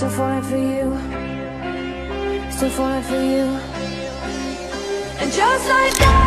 Still falling for you, still falling for you. And just like that